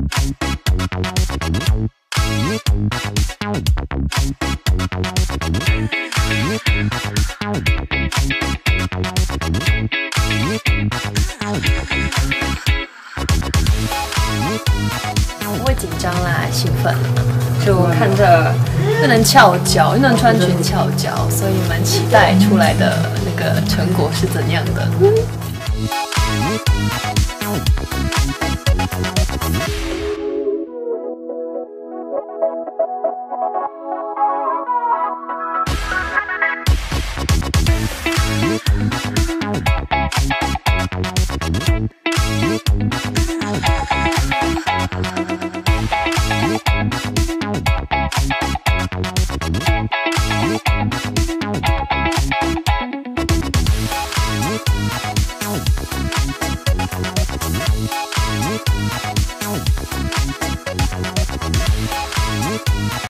不会紧张啦，兴奋了，就看着又能翘脚，又能穿裙翘脚，所以蛮期待出来的那个成果是怎样的。